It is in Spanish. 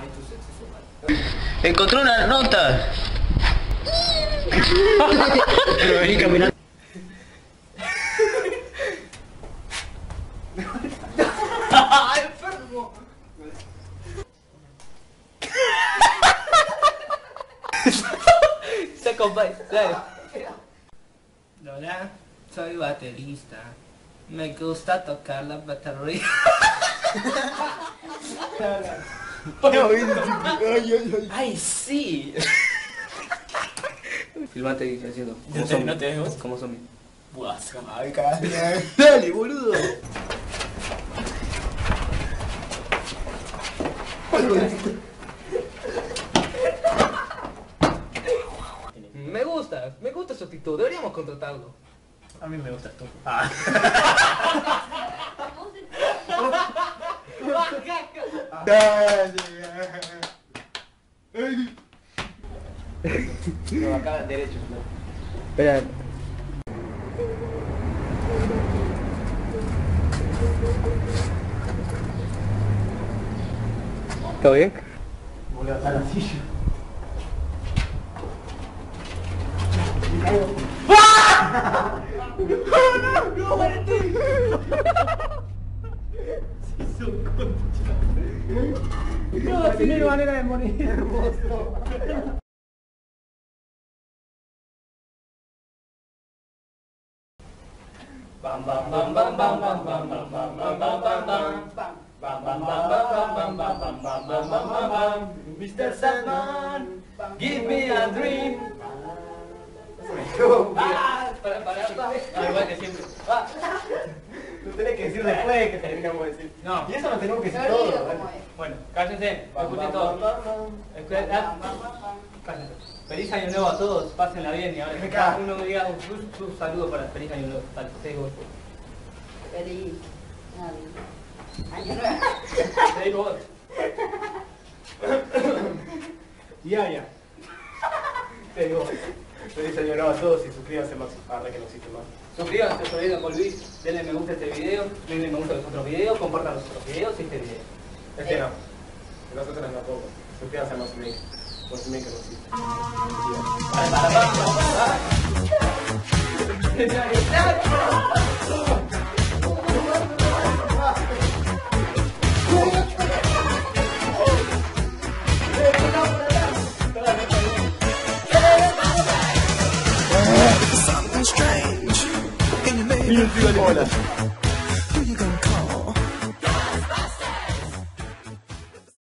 tu sexo sexual. Encontré una nota. Pero vení caminando. ¡Enfermo! Se acompaña, dale. Hola, soy baterista. Me gusta tocar la batería. ¡Ay, sí! Filmate haciendo. ¿No te vemos? Como zombie. Buah, ay, carajo. Dale, boludo. Me gusta su actitud, deberíamos contratarlo. A mí me gustas tú. No, acá derecho. Espera. ¿Todo bien? Voy a levantar la silla. No, así no hay manera de morir. Hermoso. Bam bam bam bam bam bam bam bam bam bam bam bam bam. Bam bam bam bam bam bam bam bam bam bam bam bam. Mr. Sandman, give me a dream. Para. Igual que siempre. Lo tenés que decir después que terminamos de decir. No. Y eso lo tenemos que decir todo. Bueno, cállense, escuchen todo. Cállense. Feliz año nuevo a todos, pásenla bien y ahora cada uno diga un saludo para feliz año nuevo. Dale, te digo. Feliz año nuevo. Te digo vos. Ya. Te digo vos. Feliz año nuevo a todos y suscríbanse más. Ahora que no existe más. Suscríbanse, se olviden con Luis, denle me gusta a este video, denle me gusta a los otros videos, compartan los otros videos y este video. Este no. Nosotros tampoco. Suscríbanse más en mí. Por si me que no existe. Something strange in your neighborhood. Hola.